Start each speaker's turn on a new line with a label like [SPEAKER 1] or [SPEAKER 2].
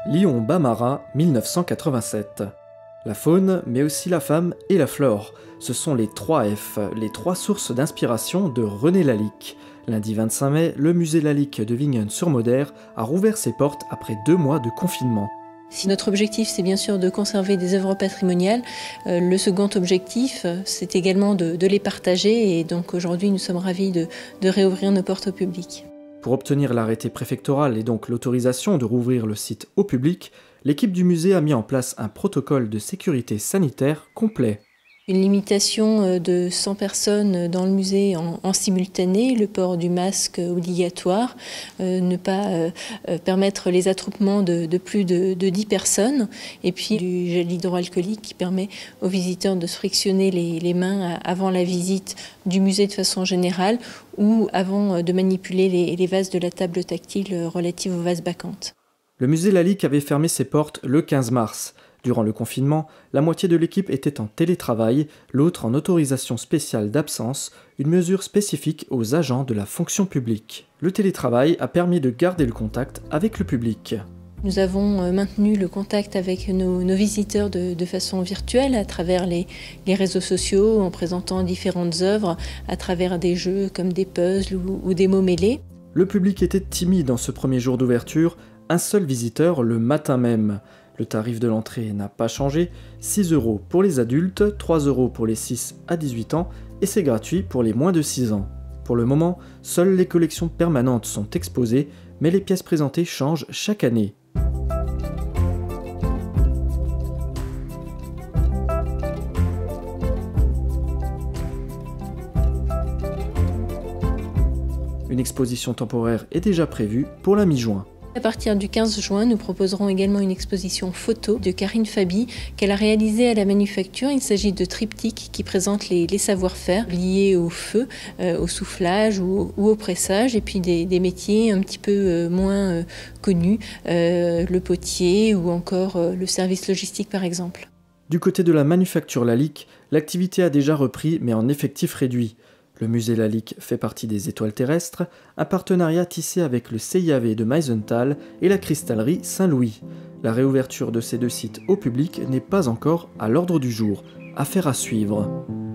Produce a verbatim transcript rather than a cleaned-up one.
[SPEAKER 1] Lyon bas marin, mille neuf cent quatre-vingt-sept. La faune, mais aussi la femme et la flore. Ce sont les trois F, les trois sources d'inspiration de René Lalique. Lundi vingt-cinq mai, le musée Lalique de Vignonne-sur-Moder a rouvert ses portes après deux mois de confinement.
[SPEAKER 2] Si notre objectif, c'est bien sûr de conserver des œuvres patrimoniales, euh, le second objectif, c'est également de, de les partager. Et donc aujourd'hui, nous sommes ravis de, de réouvrir nos portes au public.
[SPEAKER 1] Pour obtenir l'arrêté préfectoral et donc l'autorisation de rouvrir le site au public, l'équipe du musée a mis en place un protocole de sécurité sanitaire complet.
[SPEAKER 2] Une limitation de cent personnes dans le musée en, en simultané, le port du masque obligatoire, euh, ne pas euh, permettre les attroupements de, de plus de, de dix personnes, et puis du gel hydroalcoolique qui permet aux visiteurs de se frictionner les, les mains avant la visite du musée de façon générale ou avant de manipuler les, les vases de la table tactile relative aux vases bacchantes.
[SPEAKER 1] Le musée Lalique avait fermé ses portes le quinze mars. Durant le confinement, la moitié de l'équipe était en télétravail, l'autre en autorisation spéciale d'absence, une mesure spécifique aux agents de la fonction publique. Le télétravail a permis de garder le contact avec le public.
[SPEAKER 2] Nous avons maintenu le contact avec nos, nos visiteurs de, de façon virtuelle à travers les, les réseaux sociaux, en présentant différentes œuvres, à travers des jeux comme des puzzles ou, ou des mots mêlés.
[SPEAKER 1] Le public était timide en ce premier jour d'ouverture, un seul visiteur le matin même. Le tarif de l'entrée n'a pas changé, six euros pour les adultes, trois euros pour les six à dix-huit ans et c'est gratuit pour les moins de six ans. Pour le moment, seules les collections permanentes sont exposées, mais les pièces présentées changent chaque année. Une exposition temporaire est déjà prévue pour la mi-juin.
[SPEAKER 2] À partir du quinze juin, nous proposerons également une exposition photo de Karine Faby qu'elle a réalisée à la Manufacture. Il s'agit de triptyques qui présentent les, les savoir-faire liés au feu, euh, au soufflage ou, ou au pressage, et puis des, des métiers un petit peu euh, moins euh, connus, euh, le potier ou encore euh, le service logistique par exemple.
[SPEAKER 1] Du côté de la Manufacture Lalique, l'activité a déjà repris mais en effectif réduit. Le musée Lalique fait partie des Étoiles terrestres, un partenariat tissé avec le C I A V de Meisenthal et la cristallerie Saint-Louis. La réouverture de ces deux sites au public n'est pas encore à l'ordre du jour. Affaire à suivre.